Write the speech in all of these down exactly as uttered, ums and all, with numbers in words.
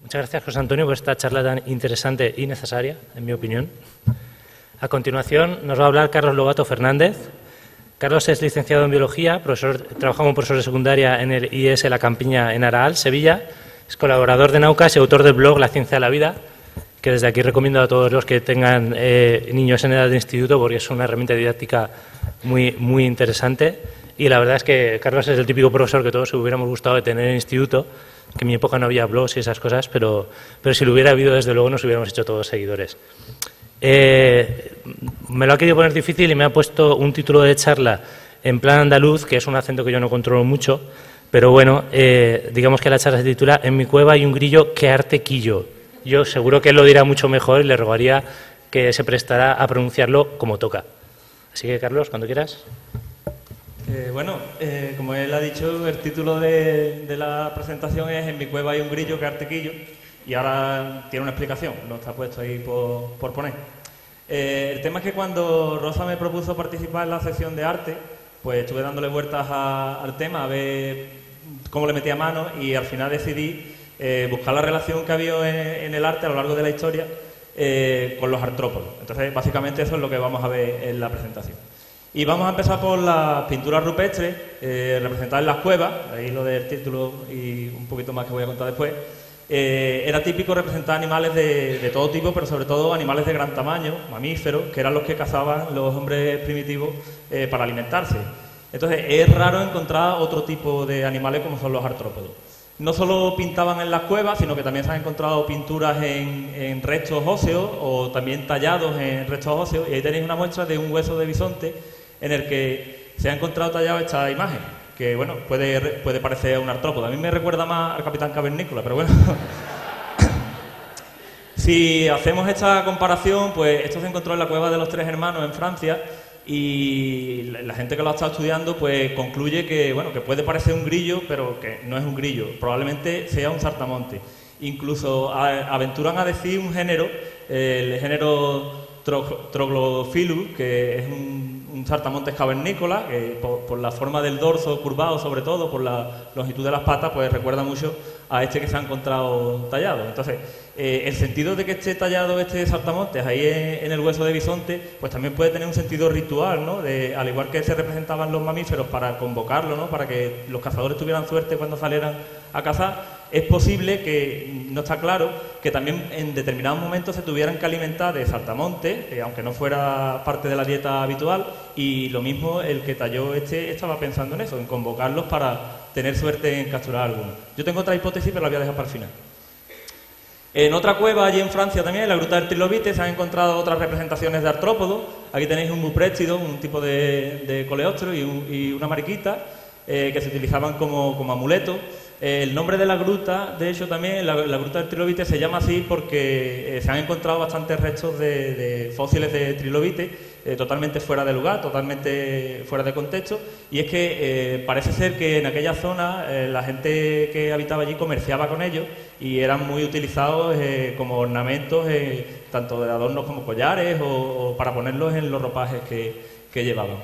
Muchas gracias, José Antonio, por esta charla tan interesante y necesaria, en mi opinión. A continuación nos va a hablar Carlos Lobato Fernández. Carlos es licenciado en Biología, profesor, trabaja como profesor de secundaria en el I S La Campiña en Araal, Sevilla. Es colaborador de Naucas y autor del blog La Ciencia de la Vida, que desde aquí recomiendo a todos los que tengan eh, niños en edad de instituto, porque es una herramienta didáctica muy, muy interesante. Y la verdad es que Carlos es el típico profesor que todos hubiéramos gustado de tener en el instituto, que en mi época no había blogs y esas cosas, pero, pero si lo hubiera habido, desde luego nos hubiéramos hecho todos seguidores. Eh, me lo ha querido poner difícil y me ha puesto un título de charla en plan andaluz, que es un acento que yo no controlo mucho, pero bueno, eh, digamos que la charla se titula En mi cueva hay un grillo que arte quillo. Yo seguro que él lo dirá mucho mejor y le rogaría que se prestara a pronunciarlo como toca. Así que, Carlos, cuando quieras. Eh, bueno, eh, como él ha dicho, el título de, de la presentación es En mi cueva hay un grillo que arte quillo, y ahora tiene una explicación, no está puesto ahí por, por poner. Eh, el tema es que cuando Rosa me propuso participar en la sección de arte, pues estuve dándole vueltas a, al tema, a ver cómo le metía mano, y al final decidí eh, buscar la relación que había en, en el arte a lo largo de la historia eh, con los artrópodos. Entonces, básicamente eso es lo que vamos a ver en la presentación. Y vamos a empezar por las pinturas rupestres eh, representadas en las cuevas, ahí lo del título y un poquito más que voy a contar después. Eh, era típico representar animales de, de todo tipo, pero sobre todo animales de gran tamaño, mamíferos, que eran los que cazaban los hombres primitivos eh, para alimentarse. Entonces es raro encontrar otro tipo de animales como son los artrópodos. No solo pintaban en las cuevas, sino que también se han encontrado pinturas en, en restos óseos o también tallados en restos óseos, y ahí tenéis una muestra de un hueso de bisonte en el que se ha encontrado tallado esta imagen, que bueno, puede, puede parecer un artrópodo. A mí me recuerda más al Capitán Cavernícola, pero bueno. Si hacemos esta comparación, pues esto se encontró en la cueva de los Tres Hermanos en Francia, y la gente que lo ha estado estudiando pues concluye que bueno, que puede parecer un grillo, pero que no es un grillo, probablemente sea un saltamonte. Incluso a, aventuran a decir un género, eh, el género Troglophilus, que es un, un saltamontes cavernícola, que por, por la forma del dorso curvado, sobre todo por la longitud de las patas, pues recuerda mucho a este que se ha encontrado tallado. Entonces, eh, el sentido de que esté tallado este saltamontes ahí en, en el hueso de bisonte, pues también puede tener un sentido ritual, ¿no? De, al igual que se representaban los mamíferos para convocarlo, ¿no? Para que los cazadores tuvieran suerte cuando salieran a cazar. Es posible que, no está claro, que también en determinados momentos se tuvieran que alimentar de saltamontes, eh, aunque no fuera parte de la dieta habitual, y lo mismo el que talló este estaba pensando en eso, en convocarlos para tener suerte en capturar alguno. Yo tengo otra hipótesis, pero la voy a dejar para el final. En otra cueva, allí en Francia también, en la Gruta del Trilobite, se han encontrado otras representaciones de artrópodos. Aquí tenéis un bupréstido, un tipo de, de coleóptero, y, un, y una mariquita, eh, que se utilizaban como, como amuletos. Eh, el nombre de la gruta, de hecho, también, la, la Gruta del Trilobite se llama así porque eh, se han encontrado bastantes restos de, de fósiles de trilobite, eh, totalmente fuera de lugar, totalmente fuera de contexto, y es que eh, parece ser que en aquella zona eh, la gente que habitaba allí comerciaba con ellos y eran muy utilizados eh, como ornamentos, eh, tanto de adornos como collares, o, o para ponerlos en los ropajes que, que llevaban.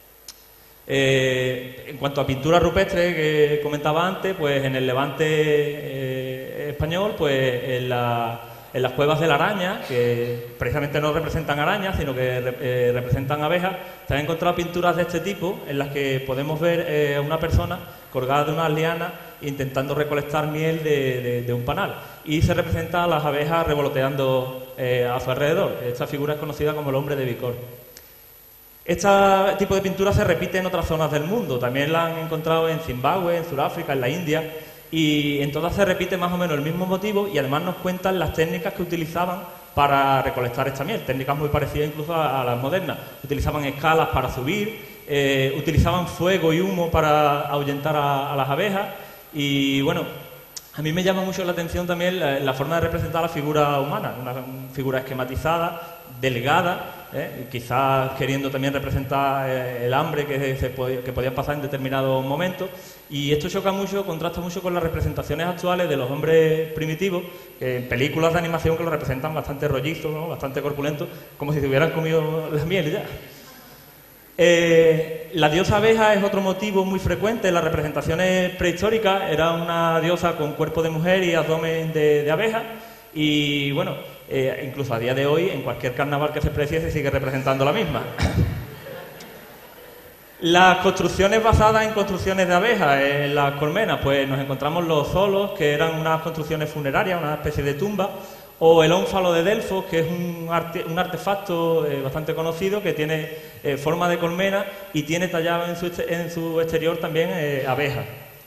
Eh, en cuanto a pintura rupestre que comentaba antes, pues en el Levante eh, español, pues en, la, en las cuevas de la araña, que precisamente no representan arañas, sino que eh, representan abejas, se han encontrado pinturas de este tipo en las que podemos ver eh, a una persona colgada de unas lianas intentando recolectar miel de, de, de un panal, y se representa a las abejas revoloteando eh, a su alrededor. Esta figura es conocida como el hombre de Bicor. Este tipo de pintura se repite en otras zonas del mundo, también la han encontrado en Zimbabue, en Sudáfrica, en la India, y en todas se repite más o menos el mismo motivo, y además nos cuentan las técnicas que utilizaban para recolectar esta miel, técnicas muy parecidas incluso a, a las modernas. Utilizaban escalas para subir, eh, utilizaban fuego y humo para ahuyentar a, a las abejas, y bueno, a mí me llama mucho la atención también la, la forma de representar la figura humana, una figura esquematizada, delgada, ¿eh? Quizás queriendo también representar eh, el hambre que, se podía, que podían pasar en determinados momentos, y esto choca mucho, contrasta mucho con las representaciones actuales de los hombres primitivos, que en películas de animación que lo representan bastante rollizos, ¿no? Bastante corpulentos, como si se hubieran comido la miel ya. Eh, la diosa abeja es otro motivo muy frecuente en las representaciones prehistóricas. Era una diosa con cuerpo de mujer y abdomen de, de abeja. Y bueno, eh, incluso a día de hoy, en cualquier carnaval que se precie, se sigue representando la misma. Las construcciones basadas en construcciones de abejas, en las colmenas, pues nos encontramos los zolos, que eran unas construcciones funerarias, una especie de tumba, o el ónfalo de Delfos, que es un, arte, un artefacto eh, bastante conocido, que tiene eh, forma de colmena y tiene tallado en su, en su exterior también eh, abejas.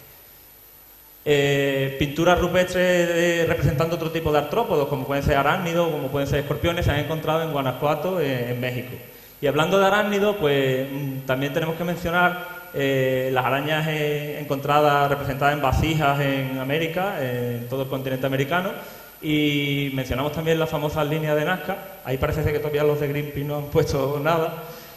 Eh, pinturas rupestres de, representando otro tipo de artrópodos, como pueden ser arácnidos, como pueden ser escorpiones, se han encontrado en Guanajuato, eh, en México. Y hablando de arácnidos, pues también tenemos que mencionar eh, las arañas eh, encontradas, representadas en vasijas en América, en todo el continente americano, y mencionamos también las famosas líneas de Nazca. Ahí parece ser que todavía los de Greenpeace no han puesto nada.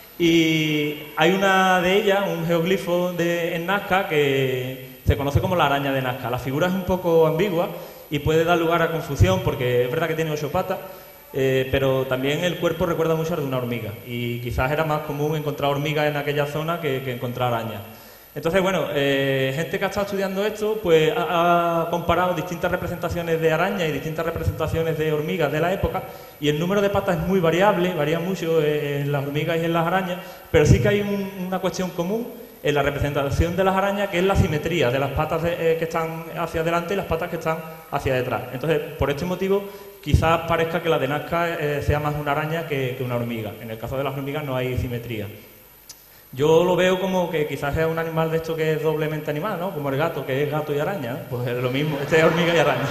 Y hay una de ellas, un geoglifo de, en Nazca, que se conoce como la araña de Nazca. La figura es un poco ambigua y puede dar lugar a confusión, porque es verdad que tiene ocho patas, Eh, pero también el cuerpo recuerda mucho al de una hormiga y quizás era más común encontrar hormigas en aquella zona que, que encontrar arañas. Entonces, bueno, eh, gente que ha estado estudiando esto pues ha, ha comparado distintas representaciones de arañas y distintas representaciones de hormigas de la época, y el número de patas es muy variable, varía mucho en las hormigas y en las arañas, pero sí que hay un, una cuestión común en la representación de las arañas, que es la simetría de las patas de, eh, que están hacia adelante y las patas que están hacia detrás. Entonces, por este motivo, quizás parezca que la de Nazca eh, sea más una araña que, que una hormiga. En el caso de las hormigas no hay simetría. Yo lo veo como que quizás sea un animal de esto que es doblemente animal, ¿no? Como el gato, que es gato y araña, ¿eh? Pues es lo mismo, este es hormiga y araña.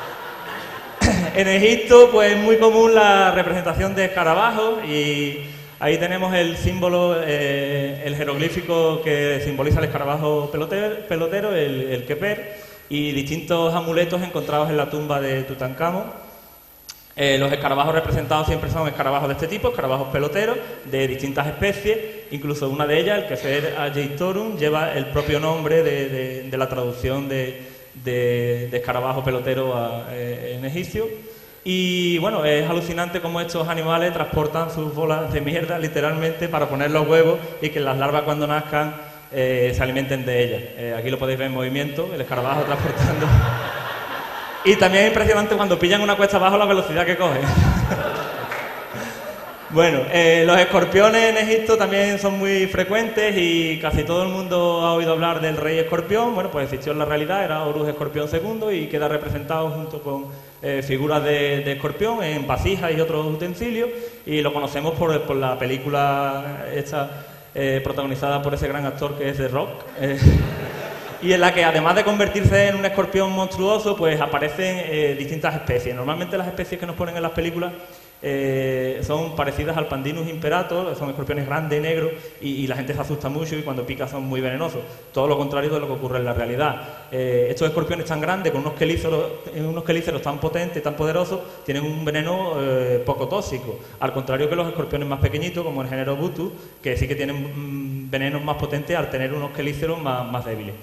En Egipto, pues es muy común la representación de escarabajos, y ahí tenemos el símbolo, eh, el jeroglífico que simboliza el escarabajo pelotero, pelotero el, el Keper, y distintos amuletos encontrados en la tumba de Tutankamón. Eh, los escarabajos representados siempre son escarabajos de este tipo, escarabajos peloteros, de distintas especies. Incluso una de ellas, el Kefer ageitorum, lleva el propio nombre de, de, de la traducción de, de, de escarabajo pelotero a, eh, en egipcio. Y bueno, es alucinante cómo estos animales transportan sus bolas de mierda literalmente para poner los huevos y que las larvas cuando nazcan eh, se alimenten de ellas. Eh, aquí lo podéis ver en movimiento, el escarabajo transportando. Y también es impresionante cuando pillan una cuesta abajo la velocidad que cogen. Bueno, eh, los escorpiones en Egipto también son muy frecuentes y casi todo el mundo ha oído hablar del rey escorpión. Bueno, pues existió en la realidad, era Horus Escorpión segundo y queda representado junto con eh, figuras de, de escorpión en vasijas y otros utensilios, y lo conocemos por, por la película esta eh, protagonizada por ese gran actor que es The Rock. Eh, y en la que, además de convertirse en un escorpión monstruoso, pues aparecen eh, distintas especies. Normalmente las especies que nos ponen en las películas eh, son parecidas al Pandinus imperator, son escorpiones grandes y negros, y, y la gente se asusta mucho y cuando pica son muy venenosos. Todo lo contrario de lo que ocurre en la realidad. Eh, estos escorpiones tan grandes, con unos quelíceros, unos quelíceros tan potentes, tan poderosos, tienen un veneno eh, poco tóxico. Al contrario que los escorpiones más pequeñitos, como el género Butu, que sí que tienen mmm, venenos más potentes al tener unos quelíceros más, más débiles.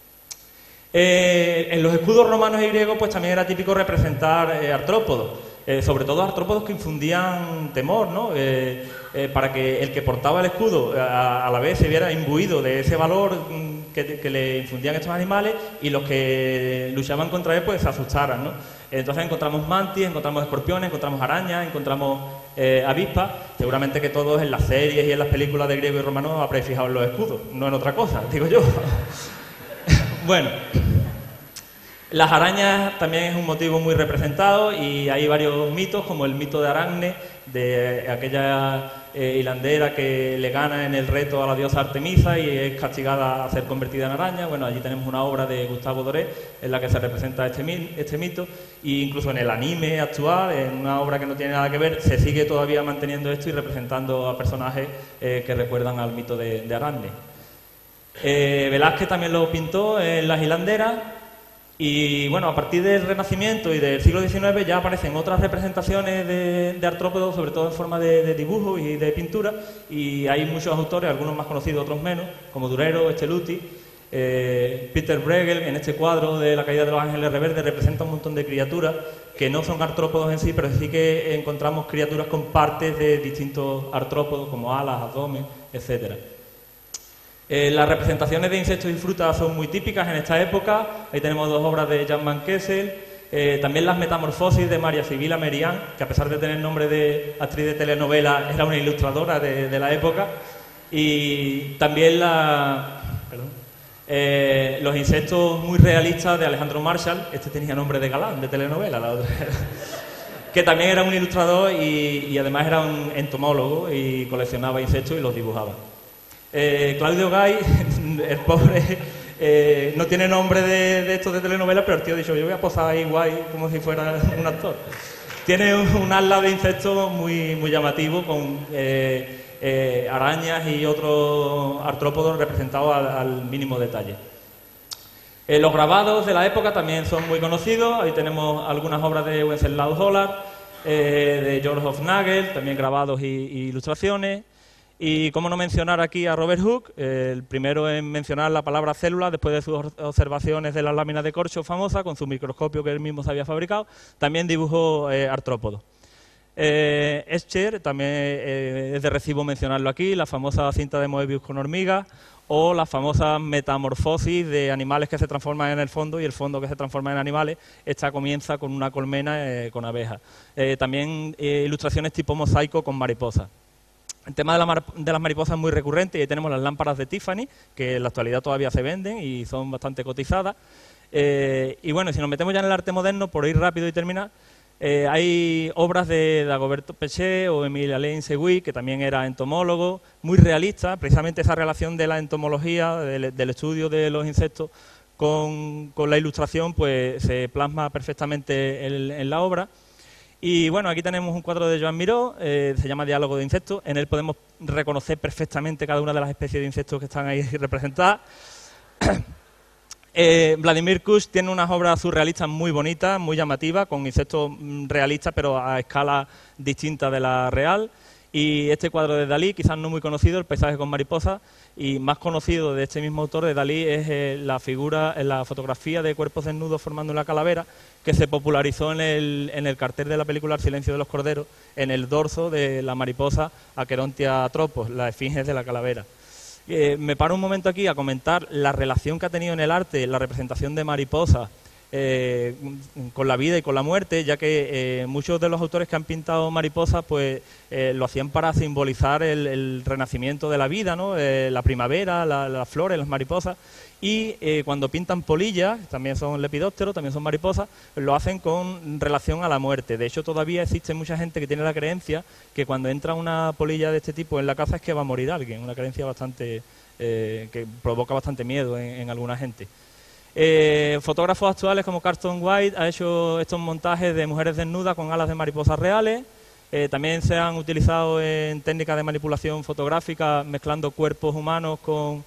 Eh, en los escudos romanos y griegos pues también era típico representar eh, artrópodos, eh, sobre todo artrópodos que infundían temor, ¿no? Eh, eh, para que el que portaba el escudo a, a la vez se viera imbuido de ese valor mm, que, que le infundían estos animales, y los que luchaban contra él pues se asustaran, ¿no? Entonces encontramos mantis, encontramos escorpiones, encontramos arañas, encontramos eh, avispas. Seguramente que todos en las series y en las películas de griego y romano habréis fijado en los escudos, no en otra cosa, digo yo. Bueno, las arañas también es un motivo muy representado, y hay varios mitos, como el mito de Aracne, de aquella eh, hilandera que le gana en el reto a la diosa Artemisa y es castigada a ser convertida en araña. Bueno, allí tenemos una obra de Gustavo Doré en la que se representa este, este mito, e incluso en el anime actual, en una obra que no tiene nada que ver, se sigue todavía manteniendo esto y representando a personajes eh, que recuerdan al mito de, de Aracne. Eh, Velázquez también lo pintó en las hilanderas, y bueno, a partir del Renacimiento y del siglo diecinueve ya aparecen otras representaciones de, de artrópodos, sobre todo en forma de, de dibujo y de pintura, y hay muchos autores, algunos más conocidos, otros menos, como Durero, Esteluti, eh, Peter Bruegel. En este cuadro de La caída de los ángeles rebeldes representa un montón de criaturas que no son artrópodos en sí, pero sí que encontramos criaturas con partes de distintos artrópodos, como alas, abdomen, etcétera. Eh, las representaciones de insectos y frutas son muy típicas en esta época. Ahí tenemos dos obras de Jan van Kessel. Eh, también las metamorfosis de María Sibila Merian, que a pesar de tener nombre de actriz de telenovela, era una ilustradora de, de la época. Y también la, perdón, eh, los insectos muy realistas de Alejandro Marshall. Este tenía nombre de galán, de telenovela, la otra. Que también era un ilustrador y, y además era un entomólogo y coleccionaba insectos y los dibujaba. Eh, Claudio Gay, el pobre, eh, no tiene nombre de, de estos de telenovela, pero el tío ha dicho, yo voy a posar ahí guay como si fuera un actor. Tiene un, un ala de insectos muy, muy llamativo con eh, eh, arañas y otros artrópodos representados al, al mínimo detalle. Eh, los grabados de la época también son muy conocidos. Ahí tenemos algunas obras de Wenceslaus Hollar, eh, de George Hofnagel, también grabados y, y ilustraciones. Y cómo no mencionar aquí a Robert Hooke, eh, el primero en mencionar la palabra célula después de sus observaciones de las láminas de corcho famosa con su microscopio que él mismo se había fabricado. También dibujó eh, artrópodos. Eh, Escher, también eh, es de recibo mencionarlo aquí, la famosa cinta de Moebius con hormigas, o las famosas metamorfosis de animales que se transforman en el fondo y el fondo que se transforma en animales. Esta comienza con una colmena eh, con abejas. Eh, también eh, ilustraciones tipo mosaico con mariposas. El tema de, la mar de las mariposas es muy recurrente y ahí tenemos las lámparas de Tiffany, que en la actualidad todavía se venden y son bastante cotizadas. Eh, y bueno, si nos metemos ya en el arte moderno, por ir rápido y terminar, Eh, hay obras de Dagoberto Péchet o Émile Alain Seguí, que también era entomólogo, muy realista, precisamente esa relación de la entomología, del, del estudio de los insectos con, con la ilustración, pues se plasma perfectamente en, en la obra. Y bueno, aquí tenemos un cuadro de Joan Miró, eh, se llama Diálogo de insectos, en él podemos reconocer perfectamente cada una de las especies de insectos que están ahí representadas. Eh, Vladimir Kush tiene unas obras surrealistas muy bonitas, muy llamativas, con insectos realistas pero a escala distinta de la real. Y este cuadro de Dalí, quizás no muy conocido, El paisaje con mariposas, y más conocido de este mismo autor, de Dalí, es eh, la figura, eh, la fotografía de cuerpos desnudos formando una calavera, que se popularizó en el, en el cartel de la película El silencio de los corderos, en el dorso de la mariposa Aquerontia tropos, la esfinge de la calavera. Eh, me paro un momento aquí a comentar la relación que ha tenido en el arte la representación de mariposas eh, con la vida y con la muerte, ya que eh, muchos de los autores que han pintado mariposas pues eh, lo hacían para simbolizar el, el renacimiento de la vida, ¿no? Eh, la primavera, la, las flores, las mariposas. Y eh, cuando pintan polillas, también son lepidópteros, también son mariposas, lo hacen con relación a la muerte. De hecho, todavía existe mucha gente que tiene la creencia que cuando entra una polilla de este tipo en la caza es que va a morir alguien. Una creencia bastante eh, que provoca bastante miedo en, en alguna gente. Eh, fotógrafos actuales como Carlton White ha hecho estos montajes de mujeres desnudas con alas de mariposas reales. Eh, también se han utilizado en técnicas de manipulación fotográfica mezclando cuerpos humanos con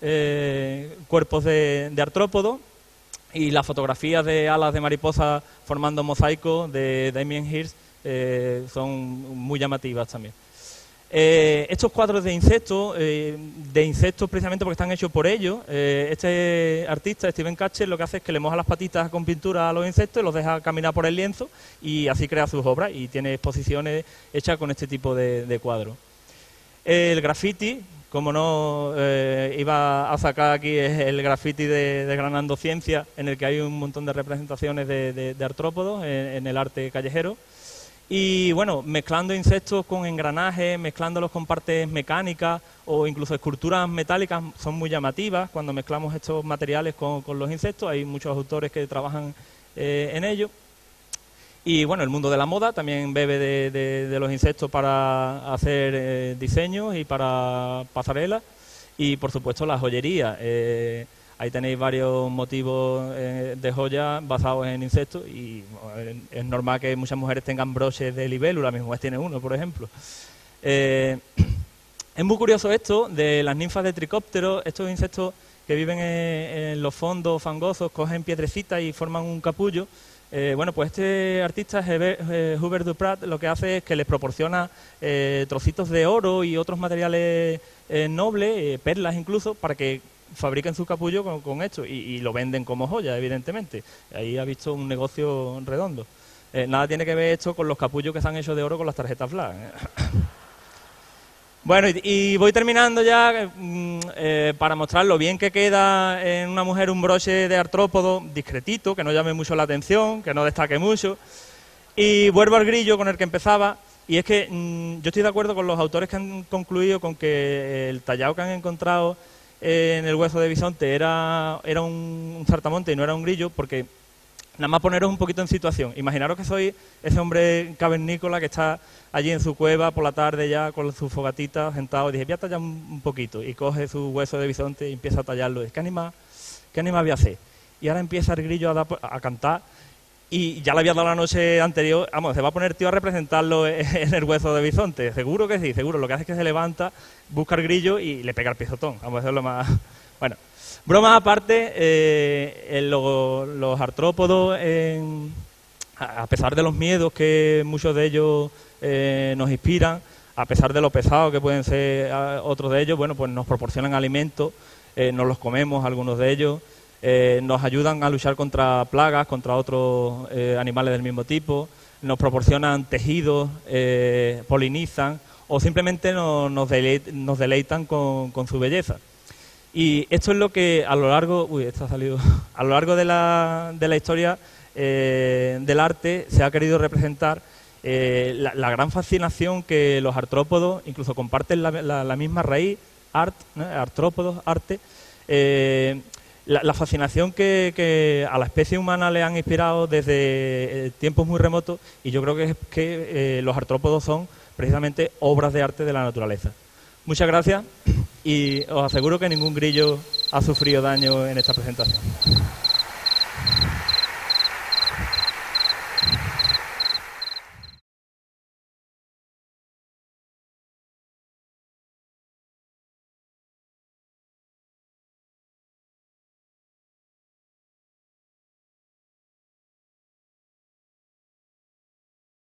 Eh, cuerpos de, de artrópodos, y las fotografías de alas de mariposa formando mosaico de Damien Hirst eh, son muy llamativas también. Eh, estos cuadros de insectos, eh, de insectos precisamente porque están hechos por ellos, eh, este artista, Steven Katcher, lo que hace es que le moja las patitas con pintura a los insectos y los deja caminar por el lienzo y así crea sus obras, y tiene exposiciones hechas con este tipo de, de cuadros. El graffiti, como no eh, iba a sacar aquí, es el graffiti de, de Granando Ciencia, en el que hay un montón de representaciones de, de, de artrópodos en, en el arte callejero. Y bueno, mezclando insectos con engranajes, mezclándolos con partes mecánicas o incluso esculturas metálicas, son muy llamativas cuando mezclamos estos materiales con, con los insectos. Hay muchos autores que trabajan eh, en ello. Y bueno, el mundo de la moda también bebe de, de, de los insectos para hacer eh, diseños y para pasarelas. Y por supuesto la joyería. Eh, ahí tenéis varios motivos eh, de joyas basados en insectos y bueno, es normal que muchas mujeres tengan broches de libélula. Mi mujer tiene uno, por ejemplo. Eh, es muy curioso esto de las ninfas de tricópteros, estos insectos que viven en, en los fondos fangosos, cogen piedrecitas y forman un capullo. Eh, bueno, pues este artista, eh, Hubert Duprat, lo que hace es que les proporciona eh, trocitos de oro y otros materiales eh, nobles, eh, perlas incluso, para que fabriquen su capullo con, con esto y, y lo venden como joya, evidentemente. Ahí ha visto un negocio redondo. Eh, nada tiene que ver esto con los capullos que se han hecho de oro con las tarjetas Flash. Bueno, y, y voy terminando ya mm, eh, para mostrar lo bien que queda en una mujer un broche de artrópodo discretito, que no llame mucho la atención, que no destaque mucho. Y vuelvo al grillo con el que empezaba, y es que mmm, yo estoy de acuerdo con los autores que han concluido con que el tallado que han encontrado en el hueso de bisonte era, era un, un zartamonte y no era un grillo, porque nada más poneros un poquito en situación. Imaginaros que soy ese hombre cavernícola que está allí en su cueva por la tarde ya con su fogatita sentado y dije, voy a tallar un, un poquito, y coge su hueso de bisonte y empieza a tallarlo. ¿Qué animal, qué animal voy a hacer? Y ahora empieza el grillo a, dar, a cantar. Y ya le había dado la noche anterior, vamos, se va a poner tío a representarlo en el hueso de bisonte. Seguro que sí, seguro. Lo que hace es que se levanta, busca el grillo y le pega el pisotón. Vamos, eso es lo más... Bueno, bromas aparte, eh, lo, los artrópodos, en, a pesar de los miedos que muchos de ellos eh, nos inspiran, a pesar de lo pesado que pueden ser otros de ellos, bueno, pues nos proporcionan alimentos, eh, nos los comemos algunos de ellos. Eh, nos ayudan a luchar contra plagas, contra otros eh, animales del mismo tipo, nos proporcionan tejidos, eh, polinizan o simplemente nos, nos, deleit, nos deleitan con, con su belleza. Y esto es lo que a lo largo, uy, esto ha salido, a lo largo de la, de la historia eh, del arte se ha querido representar eh, la, la gran fascinación que los artrópodos, incluso comparten la, la, la misma raíz, art, ¿no? Artrópodos, arte, eh, La, la fascinación que, que a la especie humana le han inspirado desde eh, tiempos muy remotos, y yo creo que, es que eh, los artrópodos son precisamente obras de arte de la naturaleza. Muchas gracias y os aseguro que ningún grillo ha sufrido daño en esta presentación.